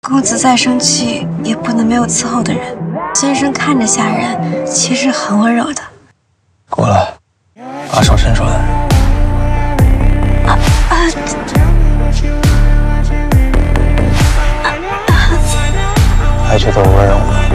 公子再生气也不能没有伺候的人。先生看着下人，其实很温柔的。 过来，把手伸出来。还觉得我温柔吗？